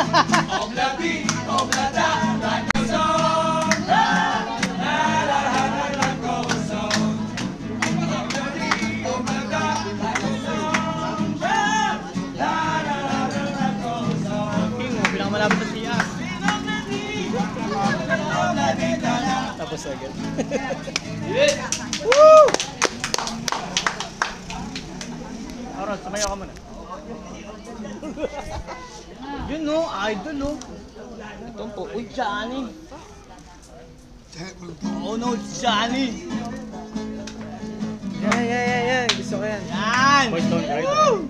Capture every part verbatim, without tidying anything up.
Oblati, oblata, life goes on. La la la la, life goes on. Oblati, oblata, life goes on. La la la la, life goes on. King, oh, pinakamalapit na siya. Tapos agad. Woo! Aron, sumayaw ka muna. Yun no, idol no. Ito po, uy, Johnny. Oh no, Johnny. Yan, yan, yan, yan. Gusto ko yan. Yan! Boys don't cry.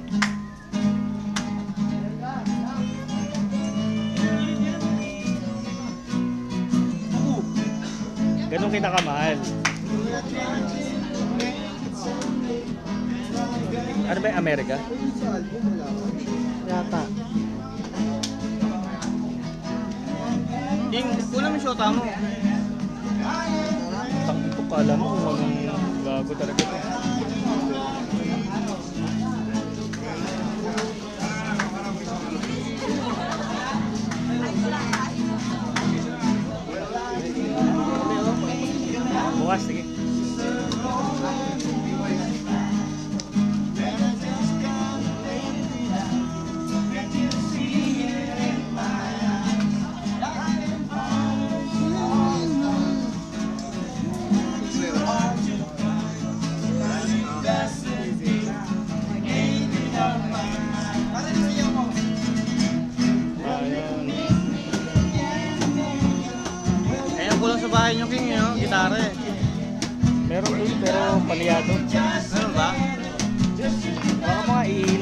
Ganun kita kamahal. Ano ba yung Amerika? Yata. King, kulang yung shota mo. Tang ito kala mo kung anong gago talaga ito. Bukas, sige. Kaya kulang sa bahay nyo, King, yun, gitara eh. Meron dun pero paliyado. Meron ba? Baka mga ihila.